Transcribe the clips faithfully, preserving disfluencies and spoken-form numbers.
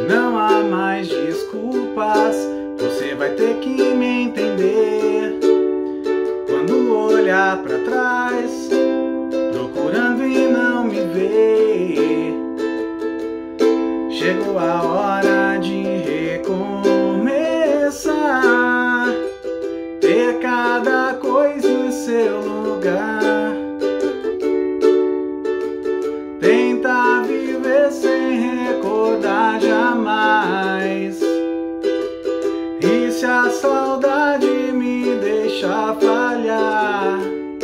não há mais desculpas, você vai ter que me entender. Quando olhar pra trás, procurando e não me ver, chegou a hora de recomeçar, ter cada coisa em seu lugar, tentar viver sem recordar jamais. E se a saudade me deixar falhar,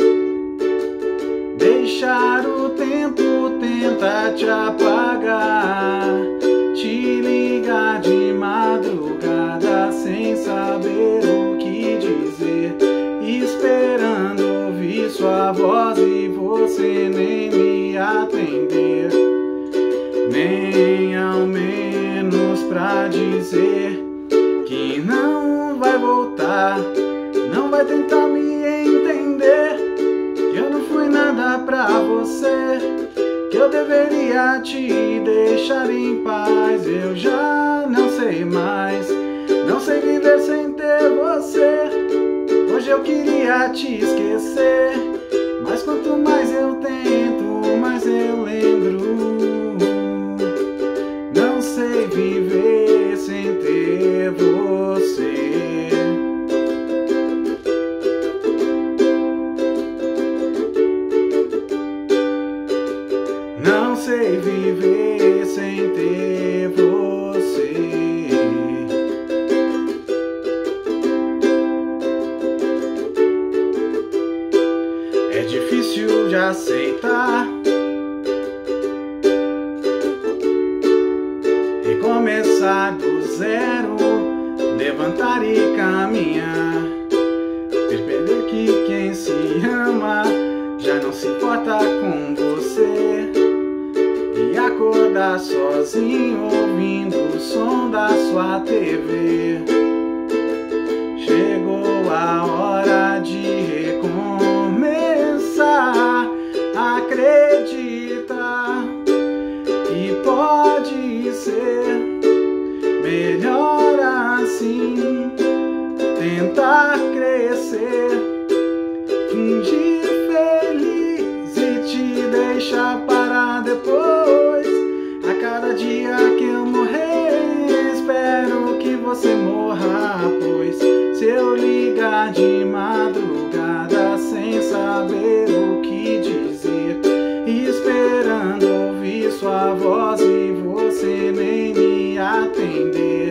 deixar o tempo tentar te apagar, te ligar de madrugada sem saber o que dizer, esperando ouvir sua voz e você nem me atender, nem ao menos pra dizer que não vai voltar, não vai tentar me entender, que eu não fui nada pra você, que eu deveria te deixar em paz. Eu já não sei mais, não sei viver sem ter você. Hoje eu queria te esquecer, mas quanto mais eu tento, mais eu lembro. Não sei viver sem ter você. Não sei viver sem ter você. É difícil de aceitar, recomeçar do zero, levantar e caminhar, perceber que quem se ama já não se importa com você, e acordar sozinho ouvindo o som da sua T V. Chegou a hora de recomeçar, acredita que pode ser melhor assim, tentar crescer, fingir feliz e te deixar parar depois. A cada dia que eu morrer, espero que você morra, pois se eu ligar de madrugada sem saber o que dizer, esperando ouvir sua voz e você nem me atender,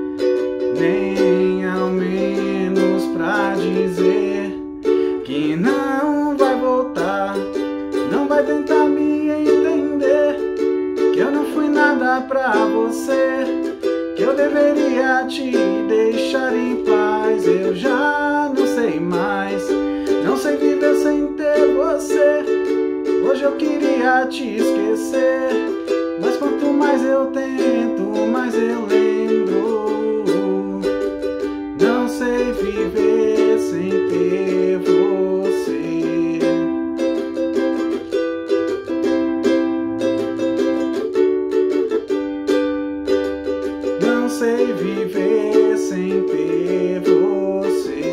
nem ao menos pra dizer que não vai voltar, não vai tentar me entender, que eu não fui nada pra você, que eu deveria te deixar em paz. Eu já não sei mais, não sei viver sem ter você. Hoje eu queria te esquecer, mas quanto mais eu tento, mais eu lembro. Não sei viver sem ter você. Não sei viver sem ter você.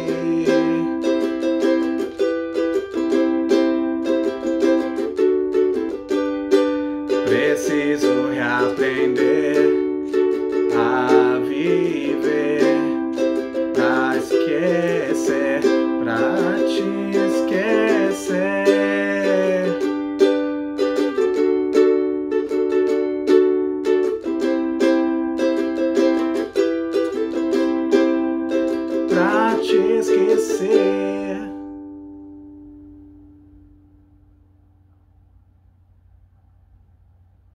Preciso reaprender a viver, pra esquecer, pra te esquecer. Pra te esquecer.